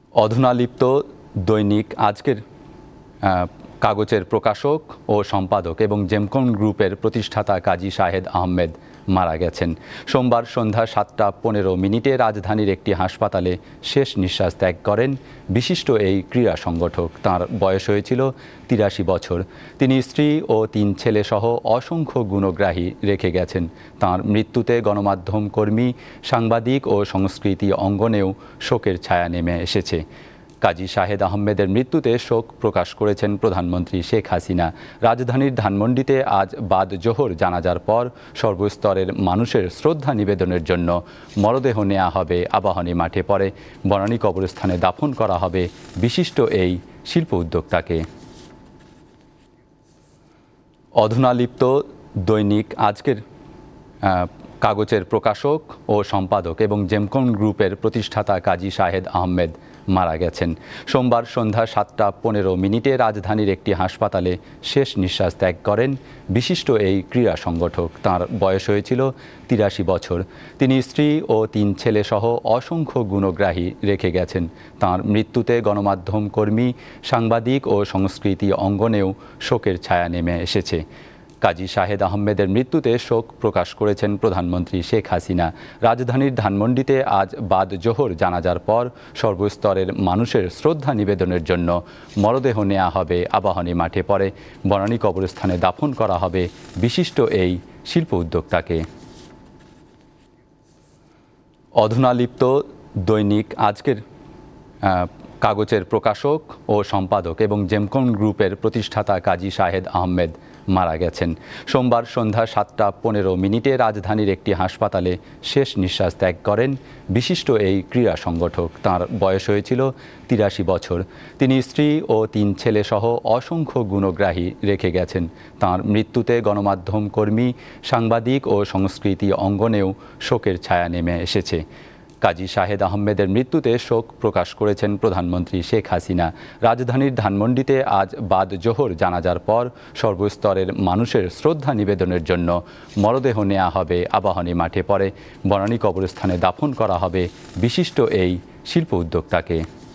অধুনালিপ্ত দৈনিক আজকের কাগজের প্রকাশক ও সম্পাদক এবং জেমকন গ্রুপের প্রতিষ্ঠাতা কাজী শাহেদ আহমেদ মারা গেছেন। সোমবার সন্ধ্যা ৭টা ১৫ রাজধানীর একটি হাসপাতালে শেষ নিঃশ্বাস ত্যাগ করেন বিশিষ্ট এই ক্রীড়া সংগঠক। তাঁর বয়স হয়েছিল ৮৩ বছর। তিনি স্ত্রী ও ৩ ছেলে সহ অসংখ্য গুণগ্রাহী রেখে গেছেন। তাঁর মৃত্যুতে গণমাধ্যম কর্মী, সাংবাদিক ও সংস্কৃতি অঙ্গনেও শোকের ছায়া নেমে এসেছে। কাজী শাহেদ আহমেদের মৃত্যুতে শোক প্রকাশ করেছেন প্রধানমন্ত্রী শেখ হাসিনা। রাজধানীর ধানমন্ডিতে আজ বাদ জোহর জানাজার পর সর্বস্তরের মানুষের শ্রদ্ধা নিবেদনের জন্য মরদেহ নেওয়া হবে আবাহনী মাঠে, পরে বনানী কবরস্থানে দাফন করা হবে বিশিষ্ট এই শিল্প উদ্যোক্তাকে। অধুনালিপ্ত দৈনিক আজকের কাগজের প্রকাশক ও সম্পাদক এবং জেমকন গ্রুপের প্রতিষ্ঠাতা কাজী শাহেদ আহমেদ মারা গেছেন। সোমবার সন্ধ্যা ৭টা ১৫ রাজধানীর একটি হাসপাতালে শেষ নিঃশ্বাস ত্যাগ করেন বিশিষ্ট এই ক্রীড়া সংগঠক। তাঁর বয়স হয়েছিল ৮৩ বছর। তিনি স্ত্রী ও ৩ ছেলে সহ অসংখ্য গুণগ্রাহী রেখে গেছেন। তাঁর মৃত্যুতে গণমাধ্যম কর্মী, সাংবাদিক ও সংস্কৃতি অঙ্গনেও শোকের ছায়া নেমে এসেছে। কাজী শাহেদ আহমেদের মৃত্যুতে শোক প্রকাশ করেছেন প্রধানমন্ত্রী শেখ হাসিনা। রাজধানীর ধানমন্ডিতে আজ বাদ জোহর জানাজার পর সর্বস্তরের মানুষের শ্রদ্ধা নিবেদনের জন্য মরদেহ নেওয়া হবে আবাহনী মাঠে, পরে বনানী কবরস্থানে দাফন করা হবে বিশিষ্ট এই শিল্প উদ্যোক্তাকে। অধুনালিপ্ত দৈনিক আজকের কাগজের প্রকাশক ও সম্পাদক এবং জেমকন গ্রুপের প্রতিষ্ঠাতা কাজী শাহেদ আহমেদ মারা গেছেন। সোমবার সন্ধ্যা ৭টা ১৫ রাজধানীর একটি হাসপাতালে শেষ নিঃশ্বাস ত্যাগ করেন বিশিষ্ট এই ক্রীড়া সংগঠক। তাঁর বয়স হয়েছিল ৮৩ বছর। তিনি স্ত্রী ও ৩ ছেলে সহ অসংখ্য গুণগ্রাহী রেখে গেছেন। তাঁর মৃত্যুতে গণমাধ্যম কর্মী, সাংবাদিক ও সংস্কৃতি অঙ্গনেও শোকের ছায়া নেমে এসেছে। কাজী শাহেদ আহমেদের মৃত্যুতে শোক প্রকাশ করেছেন প্রধানমন্ত্রী শেখ হাসিনা। রাজধানীর ধানমন্ডিতে আজ বাদ জোহর জানাজার পর সর্বস্তরের মানুষের শ্রদ্ধা নিবেদনের জন্য মরদেহ নেওয়া হবে আবাহনী মাঠে, পরে বনানী কবরস্থানে দাফন করা হবে বিশিষ্ট এই শিল্প উদ্যোক্তাকে।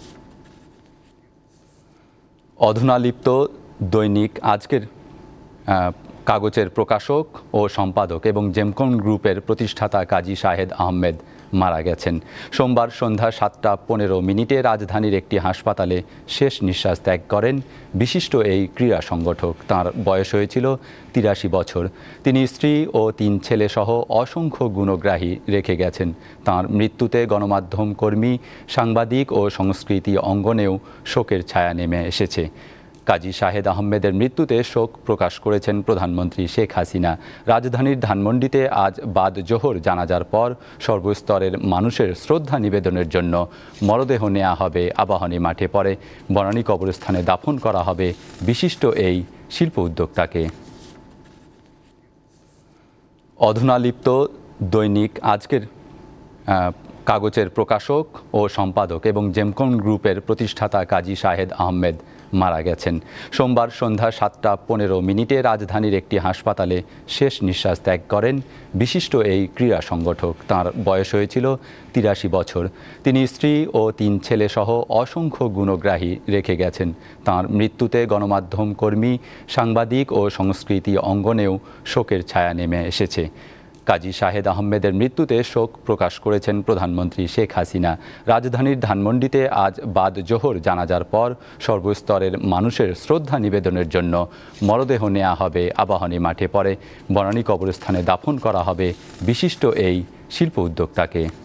অধুনালিপ্ত দৈনিক আজকের কাগজের প্রকাশক ও সম্পাদক এবং জেমকন গ্রুপের প্রতিষ্ঠাতা কাজী শাহেদ আহমেদ মারা গেছেন। সোমবার সন্ধ্যা ৭টা ১৫ রাজধানীর একটি হাসপাতালে শেষ নিঃশ্বাস ত্যাগ করেন বিশিষ্ট এই ক্রীড়া সংগঠক। তাঁর বয়স হয়েছিল ৮৩ বছর। তিনি স্ত্রী ও ৩ ছেলে সহ অসংখ্য গুণগ্রাহী রেখে গেছেন। তাঁর মৃত্যুতে গণমাধ্যম কর্মী, সাংবাদিক ও সংস্কৃতি অঙ্গনেও শোকের ছায়া নেমে এসেছে। কাজী শাহেদ আহমেদের মৃত্যুতে শোক প্রকাশ করেছেন প্রধানমন্ত্রী শেখ হাসিনা। রাজধানীর ধানমন্ডিতে আজ বাদ জোহর জানাজার পর সর্বস্তরের মানুষের শ্রদ্ধা নিবেদনের জন্য মরদেহ নেওয়া হবে আবাহনী মাঠে, পরে বনানী কবরস্থানে দাফন করা হবে বিশিষ্ট এই শিল্প উদ্যোক্তাকে। অধুনালিপ্ত দৈনিক আজকের কাগজের প্রকাশক ও সম্পাদক এবং জেমকন গ্রুপের প্রতিষ্ঠাতা কাজী শাহেদ আহমেদ মারা গেছেন। সোমবার সন্ধ্যা ৭টা ১৫ রাজধানীর একটি হাসপাতালে শেষ নিঃশ্বাস ত্যাগ করেন বিশিষ্ট এই ক্রীড়া সংগঠক। তাঁর বয়স হয়েছিল ৮৩ বছর। তিনি স্ত্রী ও ৩ ছেলে সহ অসংখ্য গুণগ্রাহী রেখে গেছেন। তাঁর মৃত্যুতে গণমাধ্যম কর্মী, সাংবাদিক ও সংস্কৃতি অঙ্গনেও শোকের ছায়া নেমে এসেছে। কাজী শাহেদ আহমেদের মৃত্যুতে শোক প্রকাশ করেছেন প্রধানমন্ত্রী শেখ হাসিনা। রাজধানীর ধানমন্ডিতে আজ বাদ জোহর জানাজার পর সর্বস্তরের মানুষের শ্রদ্ধা নিবেদনের জন্য মরদেহ নেওয়া হবে আবাহনী মাঠে, পরে বনানী কবরস্থানে দাফন করা হবে বিশিষ্ট এই শিল্প উদ্যোক্তাকে। সোমবার সন্ধ্যা ৭টা ১৫ রাজধানীর একটি হাসপাতালে শেষ নিঃশ্বাস ত্যাগ করেন বিশিষ্ট এই ক্রীড়া সংগঠক। তাঁর বয়স হয়েছিল ৮৩ বছর। তিনি স্ত্রী ও ৩ ছেলে সহ অসংখ্য গুণগ্রাহী রেখে গেছেন। তাঁর মৃত্যুতে গণমাধ্যম কর্মী, সাংবাদিক ও সংস্কৃতি অঙ্গনেও শোকের ছায়া নেমে এসেছে। কাজী শাহেদ আহমেদের মৃত্যুতে শোক প্রকাশ করেছেন প্রধানমন্ত্রী শেখ হাসিনা। রাজধানীর ধানমন্ডিতে আজ বাদ জোহর জানাজার পর সর্বস্তরের মানুষের শ্রদ্ধা নিবেদনের জন্য মরদেহ নেওয়া হবে আবাহনী মাঠে, পরে বনানী কবরস্থানে দাফন করা হবে বিশিষ্ট এই শিল্প উদ্যোক্তাকে।